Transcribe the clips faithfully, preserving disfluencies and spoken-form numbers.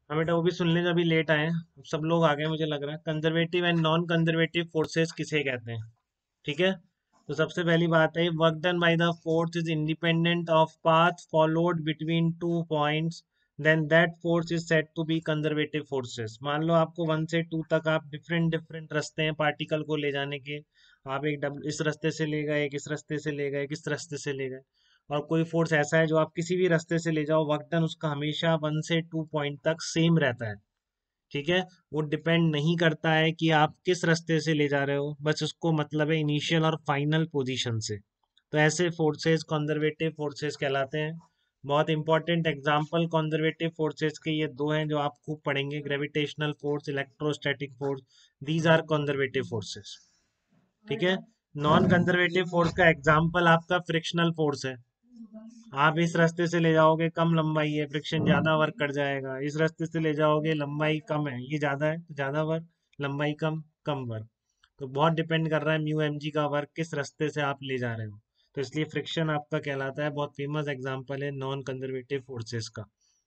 हाँ बेटा, वो भी सुन लें जो अभी लेट आए हैं। सब लोग आ गए मुझे लग रहा है। Conservative and non conservative forces किसे कहते हैं? ठीक है। तो सबसे पहली बात है, work done by the force is independent of path followed between two points, then that force is said to be conservative forces. मान लो आपको वन से टू तक आप डिफरेंट डिफरेंट रास्ते हैं पार्टिकल को ले जाने के। आप एक डब, इस रास्ते से ले गए, एक इस रास्ते से ले गए, किस रास्ते से ले गए, और कोई फोर्स ऐसा है जो आप किसी भी रास्ते से ले जाओ, वर्क डन उसका हमेशा वन से टू पॉइंट तक सेम रहता है। ठीक है। वो डिपेंड नहीं करता है कि आप किस रास्ते से ले जा रहे हो, बस उसको मतलब है इनिशियल और फाइनल पोजीशन से। तो ऐसे फोर्सेस कंजर्वेटिव फोर्सेस कहलाते हैं। बहुत इंपॉर्टेंट एग्जांपल कंजर्वेटिव फोर्सेस के ये दो हैं जो आप खूब पढ़ेंगे, gravitational force, electrostatic force. These are conservative forces. ठीक है। नॉन कंजर्वेटिव फोर्स का एग्जांपल आपका फ्रिक्शनल फोर्स है। आप इस रास्ते से ले जाओगे, कम लंबाई है, फ्रिक्शन ज्यादा वर्क कर जाएगा। इस रास्ते से ले जाओगे, लंबाई कम है, ये ज्यादा है तो ज्यादा वर्क, लंबाई कम, कम वर्क। तो बहुत डिपेंड कर रहा है म्यू एम जी का वर्क किस रास्ते से आप ले जा रहे हो। तो इसलिए फ्रिक्शन आपका कहलाता है। बहुत फेमस एग्जांपल है नॉन कंजर्वेटिव फोर्सेस का।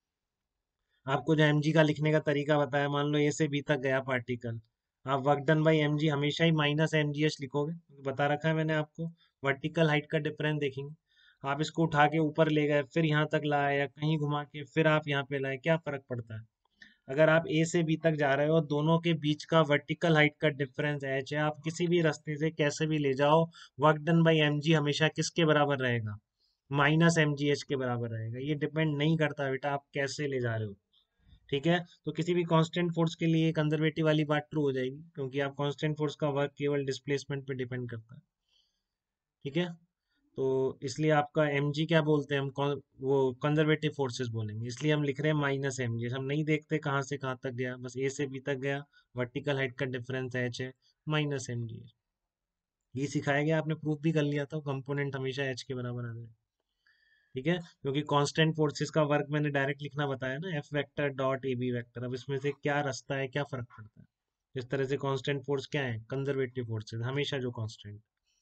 आपको जो एम जी का लिखने का तरीका बताया, मान लो ए से बी तक गया पार्टिकल, आप work done by M G हमेशा ही माइनस एम जी एच लिखोगे, बता रखा है मैंने आपको। वर्टिकल हाइट का डिफरेंस देखेंगे। आप इसको उठा के ऊपर ले गए, फिर यहाँ तक लाए, या कहीं घुमा के फिर आप यहाँ पे लाए, क्या फर्क पड़ता है? अगर आप ए से बी तक जा रहे हो, दोनों के बीच का वर्टिकल हाइट का डिफरेंस एच है, आप किसी भी रास्ते से कैसे भी ले जाओ, work done by M G हमेशा किसके बराबर रहेगा? माइनस एम जी एच के बराबर रहेगा। ये डिपेंड नहीं करता बेटा आप कैसे ले जा रहे हो। ठीक है। तो किसी भी कांस्टेंट फोर्स के लिए कंजर्वेटिव वाली बात ट्रू हो जाएगी, क्योंकि आप कांस्टेंट फोर्स का वर्क केवल डिस्प्लेसमेंट पे डिपेंड करता है। ठीक है। तो इसलिए आपका एम जी क्या बोलते हैं हम, कौन- वो कंजर्वेटिव फोर्सेस बोलेंगे, इसलिए हम लिख रहे हैं माइनस एम जी। हम नहीं देखते कहाँ से कहाँ तक गया, बस ए से बी तक गया, वर्टिकल हाइट का डिफरेंस एच है, माइनस एम जी। ये सिखाया गया, आपने प्रूफ भी कर लिया था, कंपोनेंट हमेशा एच के बराबर आ जाए। ठीक है। क्योंकि कांस्टेंट फोर्सेस का वर्क मैंने डायरेक्ट लिखना बताया ना, F vector dot A B vector. अब इसमें से क्या रास्ता है, क्या फर्क पड़ता है? इस तरह से कांस्टेंट फोर्स क्या है, कंजर्वेटिव फोर्सेस हमेशा जो कांस्टेंट।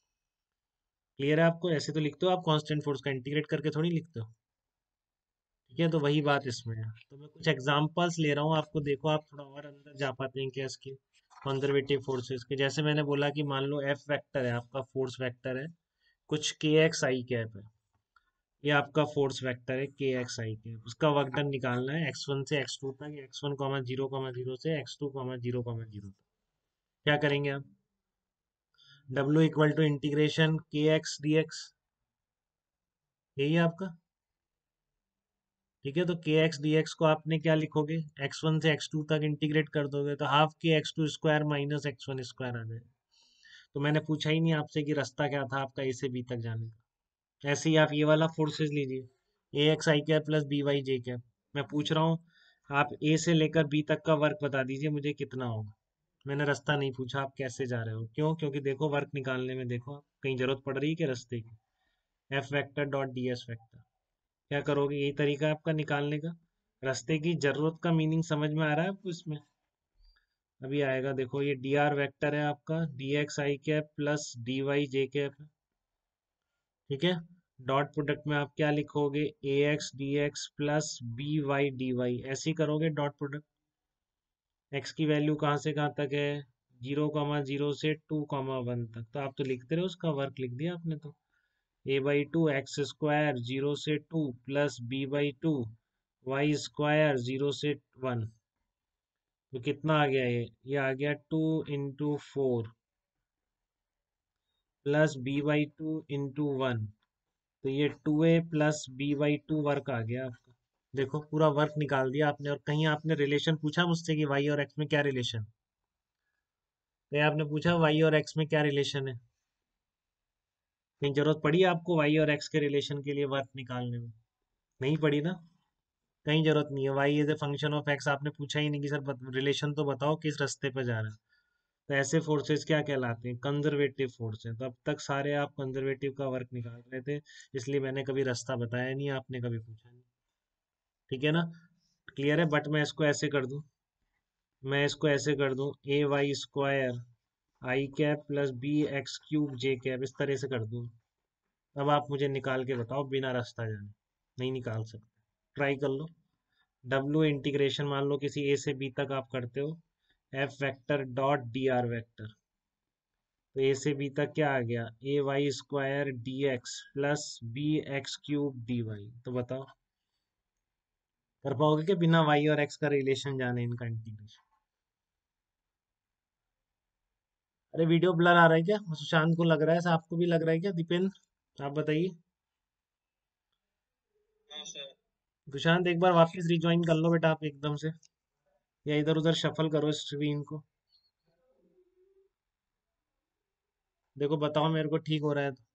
क्लियर है आपको? ऐसे तो लिखते हो आप कांस्टेंट फोर्स का, इंटीग्रेट करके थोड़ी लिखते हो। ठीक है। तो वही बात इसमें है। तो मैं कुछ एग्जांपल्स ले रहा हूँ आपको, देखो आप थोड़ा और अंदर जा पाते हैं क्या इसके कंजर्वेटिव फोर्सेस के। जैसे मैंने बोला कि मान लो एफ वेक्टर है आपका, फोर्स वेक्टर है, कुछ के एक्स आई कैप है। ये आपका फोर्स वेक्टर है के एक्स आई के, उसका वर्क डन निकालना है एक्स वन से एक्स टू तक, X one comma zero comma zero से X two comma zero comma zero तक। क्या करेंगे आप? W equal to integration K X D X, यही है आपका। ठीक है। तो के एक्स डी एक्स को आपने क्या लिखोगे, एक्स वन से एक्स टू तक इंटीग्रेट कर दोगे तो half K X two square minus X one square आ जाएगा। तो मैंने पूछा ही नहीं आपसे कि रास्ता क्या था आपका ए से बी तक जाने का। ऐसे ही आप ये वाला फोर्सेस लीजिए, A X I cap plus B Y J cap. मैं पूछ रहा हूँ, आप ए से लेकर बी तक का वर्क बता दीजिए मुझे कितना होगा। मैंने रास्ता नहीं पूछा आप कैसे जा रहे हो। क्यों? क्योंकि देखो वर्क निकालने में देखो आप कहीं जरूरत पड़ रही है कि रास्ते की। F vector dot D S vector, क्या करोगे? यही तरीका है आपका निकालने का। रास्ते की जरूरत का मीनिंग समझ में आ रहा है आपको इसमें? अभी आएगा, देखो ये डी आर वैक्टर है आपका, D X I cap plus D Y J cap है। ठीक है। डॉट प्रोडक्ट में आप क्या लिखोगे, A X D X plus B Y D Y, ऐसे ही करोगे डॉट प्रोडक्ट। एक्स की वैल्यू कहाँ से कहाँ तक है, जीरो कॉमा जीरो से टू कॉमा वन तक। तो आप तो लिखते रहे, उसका वर्क लिख दिया आपने तो। A by two X square zero से two plus B by two Y square zero से वन। तो कितना आ गया ये ये आ गया two into four plus B by two into one. तो ये two A plus B by two work आ गया आपका। देखो पूरा वर्क निकाल दिया आपने। और कहीं आपने रिलेशन पूछा मुझसे कि वाई और एक्स में क्या रिलेशन? कहीं आपने पूछा वाई और एक्स में क्या रिलेशन है? कहीं जरूरत पड़ी आपको वाई और एक्स के रिलेशन के लिए वर्क निकालने में? नहीं पड़ी ना। कहीं जरूरत नहीं है। Y is a function of X, आपने पूछा ही नहीं कि सर रिलेशन तो बताओ किस रास्ते पे जा रहा है। तो ऐसे फोर्सेस क्या कहलाते हैं, कंजर्वेटिव फोर्स है। तो अब तक सारे आप कंजर्वेटिव का वर्क निकाल रहे थे, इसलिए मैंने कभी रास्ता बताया नहीं, आपने कभी पूछा नहीं। ठीक है ना? क्लियर है? बट मैं इसको ऐसे कर दूं, मैं इसको ऐसे कर दूं, A Y square I cap plus B X cube J cap, इस तरह से कर दूं। अब आप मुझे निकाल के बताओ बिना रास्ता जाने। नहीं निकाल सकते, ट्राई कर लो। डब्ल्यू इंटीग्रेशन मान लो किसी ए से बी तक आप करते हो, F vector dot D R vector, तो ए से बी तक क्या आ गया, A Y square D X plus B X cube D Y. तो बताओ कर पाओगे कि बिना वाई और एक्स का रिलेशन जाने इनका इंटीग्रेशन? अरे वीडियो ब्लर आ रहा है क्या? सुशांत को लग रहा है, ऐसा आपको भी लग रहा है क्या दीपेंद्र? आप बताइए। सुशांत एक बार वापस रिज्वाइन कर लो बेटा आप एकदम से, या इधर उधर शफल करो स्क्रीन को। देखो बताओ मेरे को ठीक हो रहा है तो।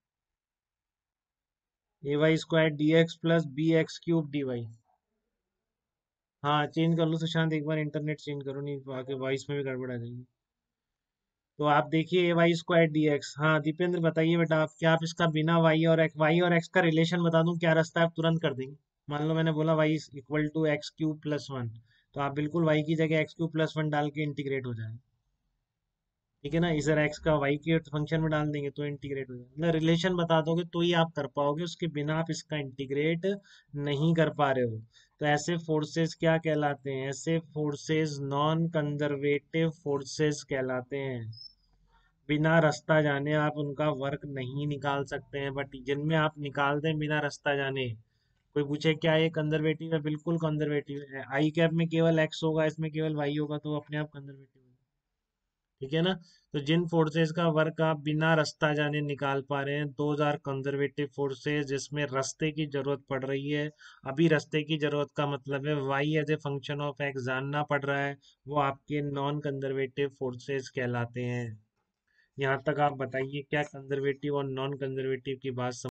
A Y square D X plus B X cube D Y. हाँ चेंज कर लो सुशांत, एक बार इंटरनेट चेंज करो, नहीं तो आगे वॉइस में भी गड़बड़ आ जाएगी। तो आप देखिए A Y square D X, हाँ दीपेंद्र बताइए बेटा आप, क्या आप इसका बिना वाई और एक्स, वाई और एक्स का रिलेशन बता दूं क्या रास्ता है, आप तुरंत कर देंगे? मान लो मैंने बोला Y equal to X cube plus one, तो आप बिल्कुल वाई की जगह एक्स क्यूब प्लस वन डाल के इंटीग्रेट हो जाए, ठीक है ना? इधर एक्स का वाई के फंक्शन में डाल देंगे तो इंटीग्रेट हो जाएगा, मतलब रिलेशन बता दोगे तो ही आप कर पाओगे, उसके बिना आप इसका इंटीग्रेट नहीं कर पा रहे हो। तो ऐसे फोर्सेस क्या कहलाते हैं? ऐसे फोर्सेस नॉन कंजर्वेटिव फोर्सेस कहलाते हैं। बिना रास्ता जाने आप उनका वर्क नहीं निकाल सकते हैं, बट जिनमें आप निकाल दें बिना रास्ता जाने, कोई पूछे क्या ये कंजर्वेटिव है, बिल्कुल कंजर्वेटिव है। आई कैप में केवल एक्स होगा, इसमें केवल वाई होगा, तो वो अपने आप कंजर्वेटिव है, ठीक है ना? तो जिन फोर्सेस का वर्क आप बिना रास्ता जाने निकाल पा रहे हैं, दोज आर कंजर्वेटिव फोर्सेस, जिसमें रास्ते की जरूरत पड़ रही है। अभी रास्ते की जरूरत का मतलब है Y as a function of X जानना पड़ रहा है, वो आपके नॉन कंजर्वेटिव फोर्सेस कहलाते हैं। यहाँ तक आप बताइए क्या कंजर्वेटिव और नॉन कंजर्वेटिव की बात